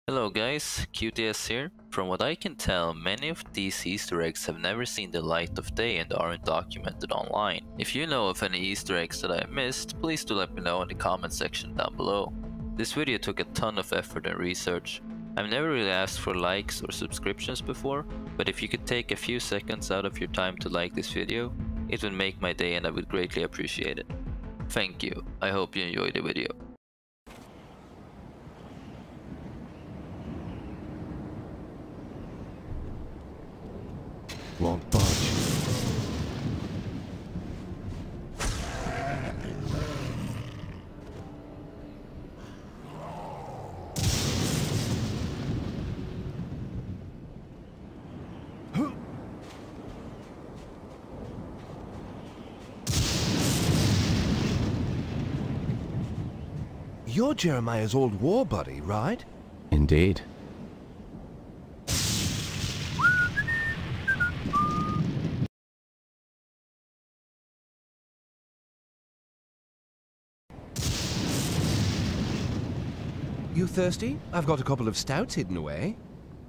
Hello guys, QTS here. From what I can tell, many of these Easter eggs have never seen the light of day and aren't documented online. If you know of any Easter eggs that I missed, please do let me know in the comment section down below. This video took a ton of effort and research. I've never really asked for likes or subscriptions before, but if you could take a few seconds out of your time to like this video, it would make my day and I would greatly appreciate it. Thank you. I hope you enjoyed the video. Won't budge. You're Jeremiah's old war buddy, right? Indeed. You thirsty? I've got a couple of stouts hidden away.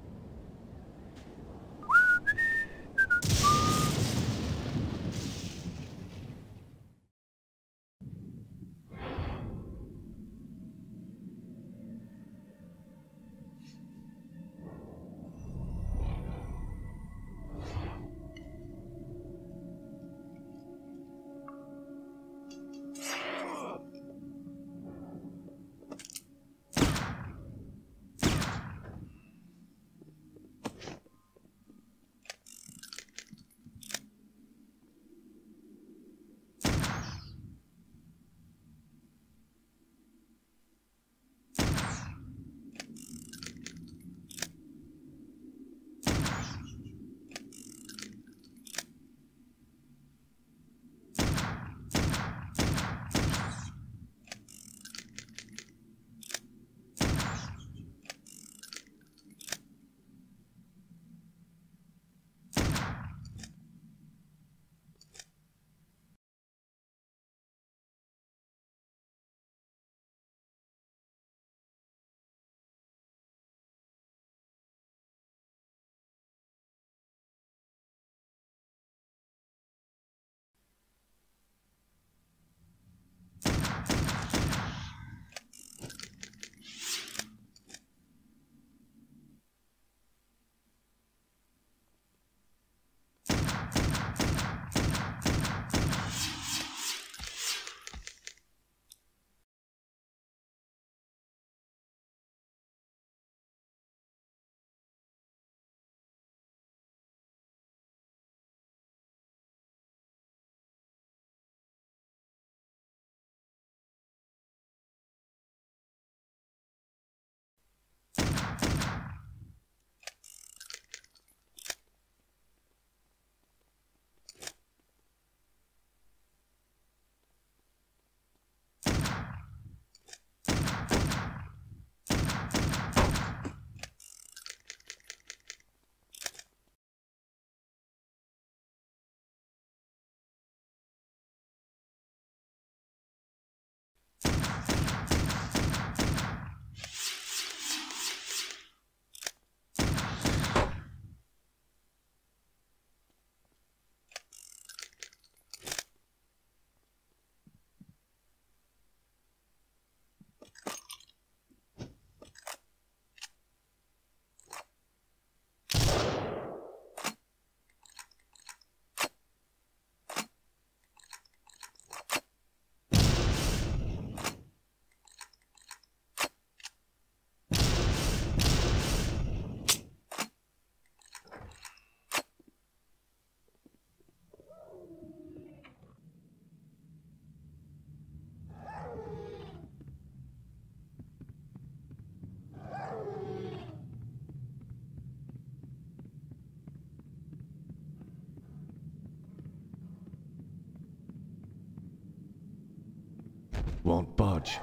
Won't budge.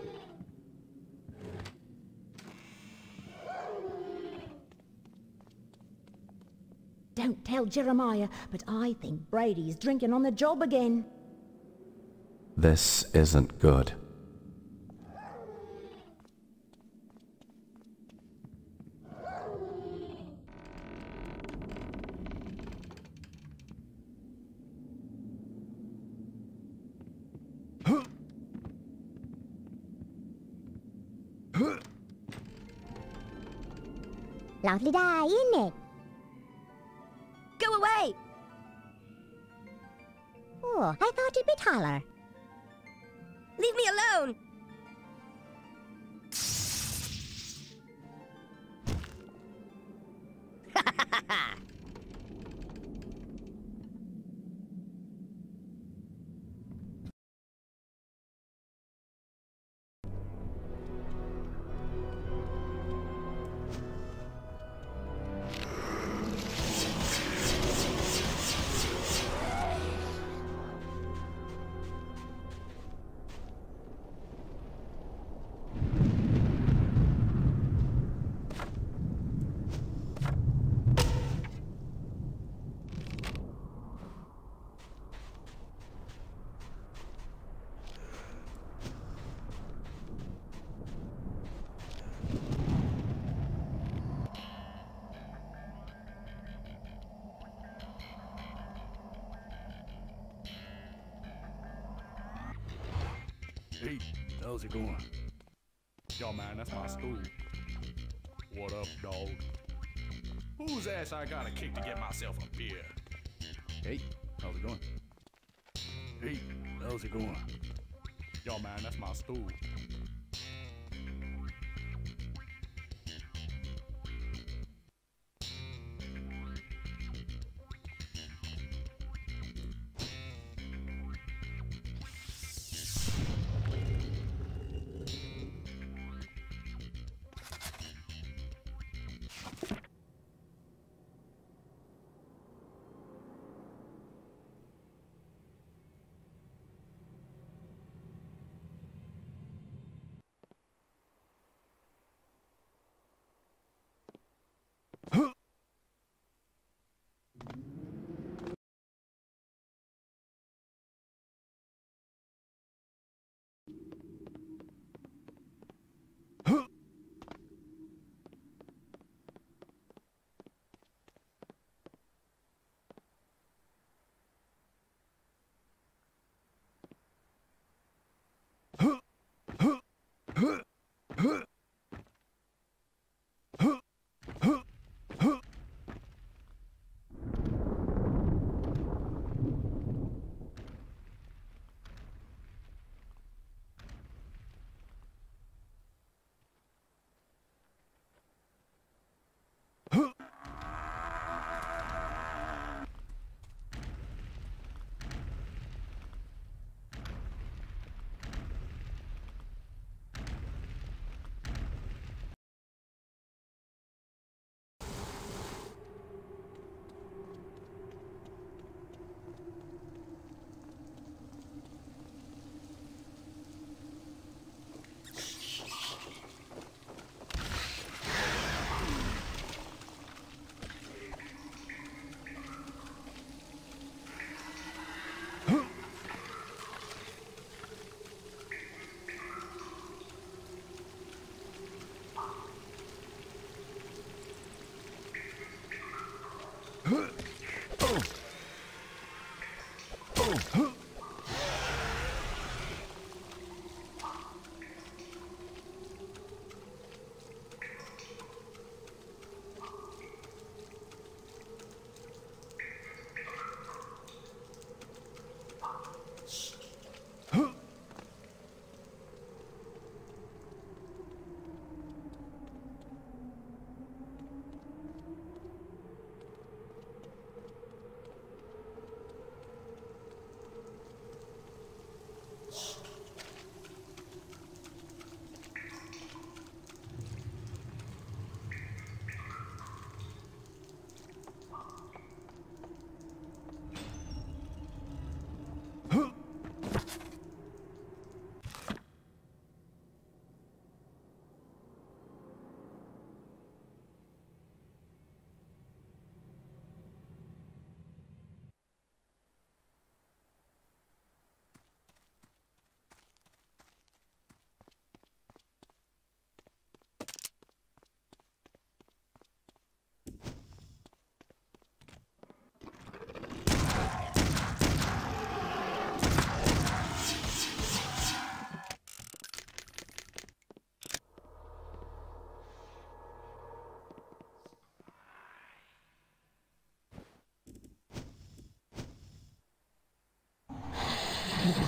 Don't tell Jeremiah, but I think Brady's drinking on the job again. This isn't good. Lovely day, isn't it? Go away! Oh, I thought you'd be taller. Leave me alone! Hey, how's it going? Yo, man, that's my stool. What up, dog? Whose ass I gotta kick to get myself a beer? Hey, how's it going? Hey, how's it going? Yo, man, that's my stool.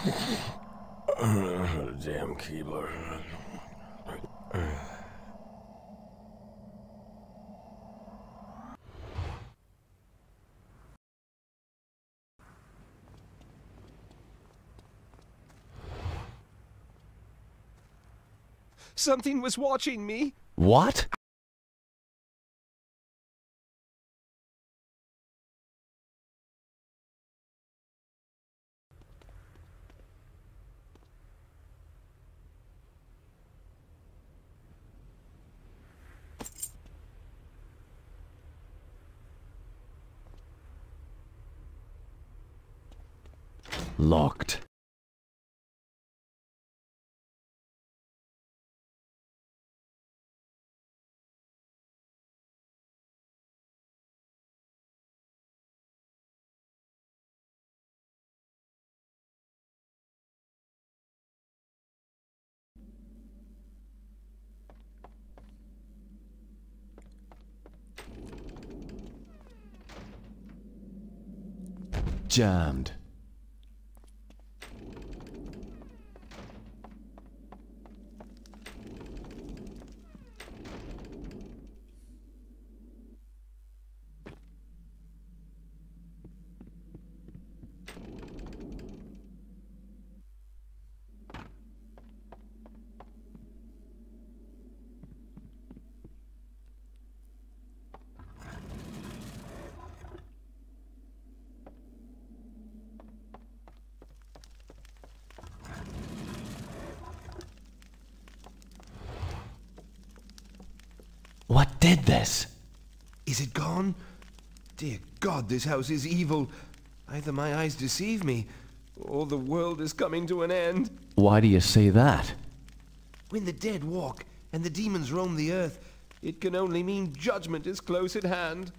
Damn Keebler. Something was watching me. What? Locked. Jammed. What did this? Is it gone? Dear God, this house is evil. Either my eyes deceive me, or the world is coming to an end. Why do you say that? When the dead walk and the demons roam the earth, it can only mean judgment is close at hand.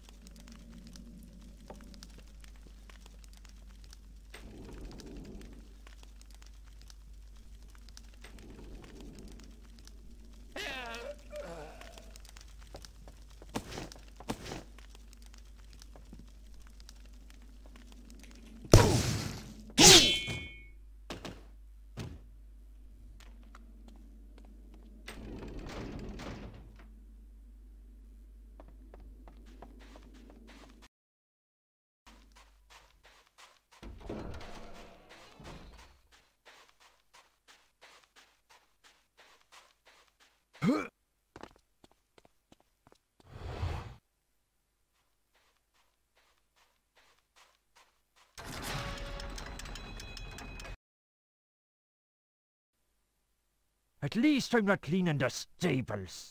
At least I'm not cleaning the stables.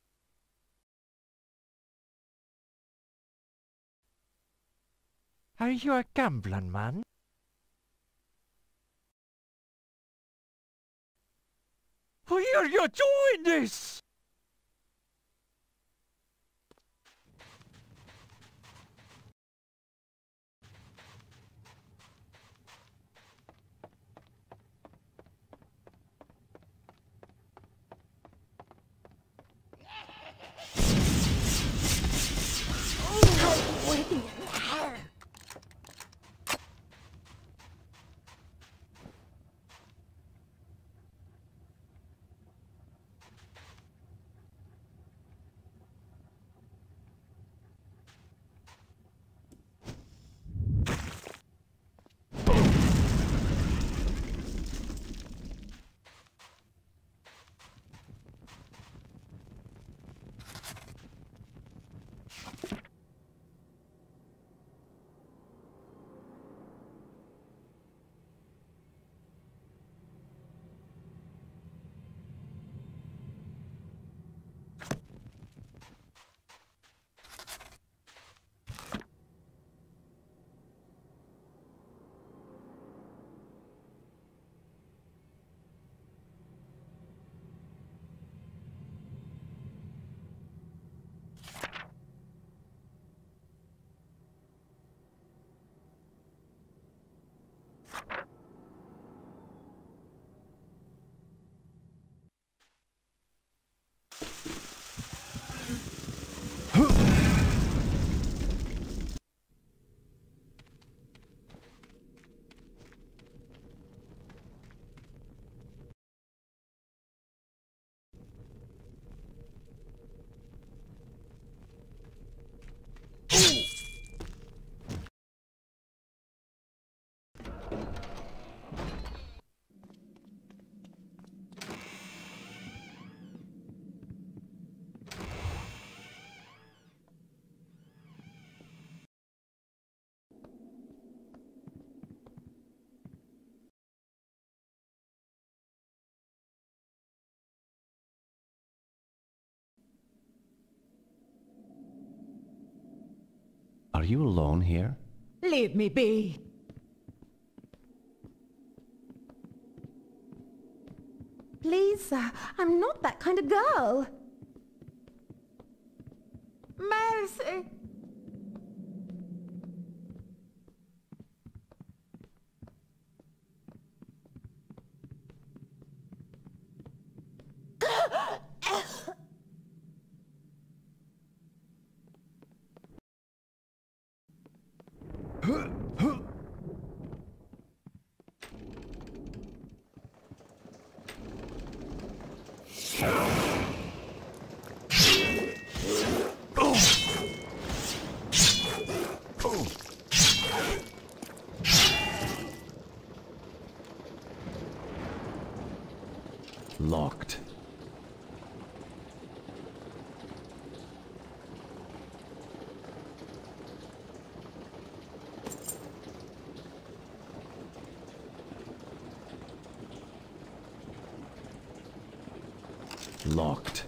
Are you a gambling man? Why are you doing this? Are you alone here? Leave me be. Please, sir, I'm not that kind of girl. Mercy. Locked. Locked.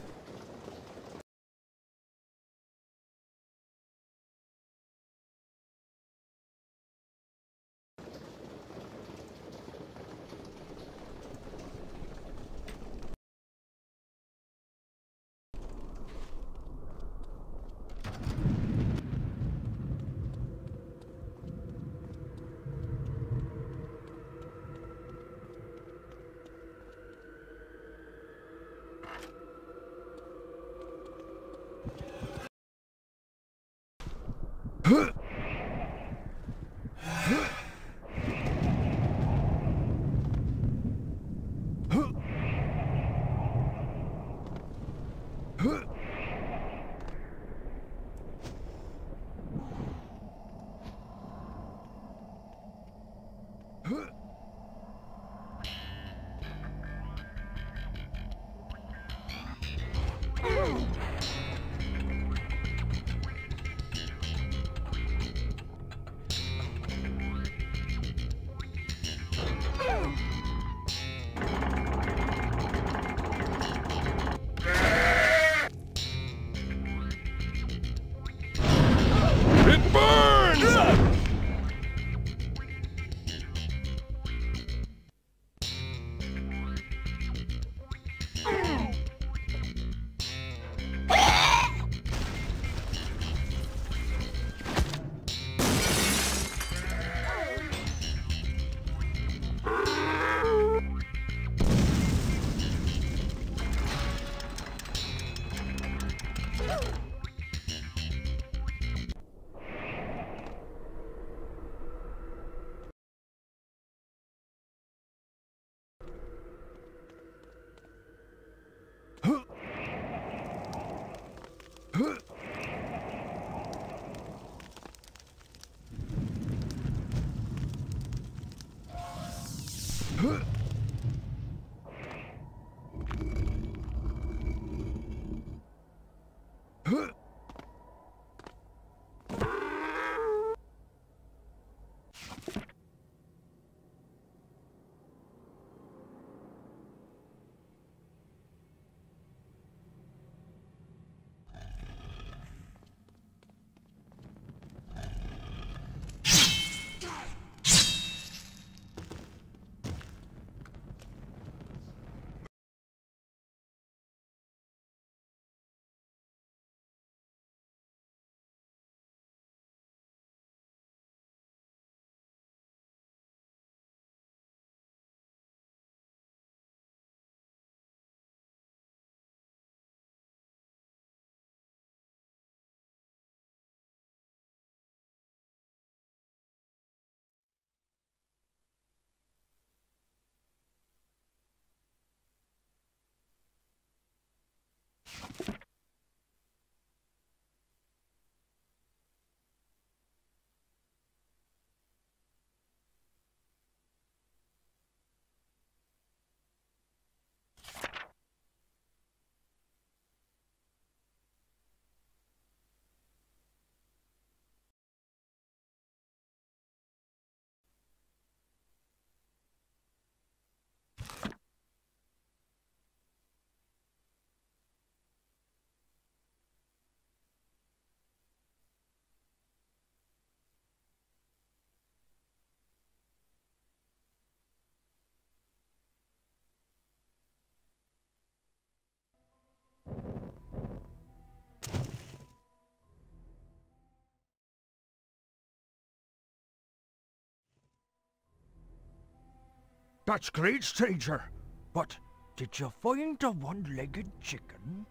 That's great, stranger. But did you find the one-legged chicken?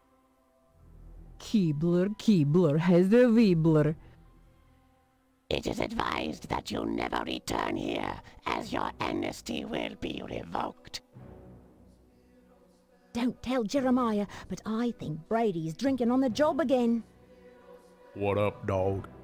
Keebler has the Weebler. It is advised that you never return here, as your amnesty will be revoked. Don't tell Jeremiah, but I think Brady's drinking on the job again. What up, dog?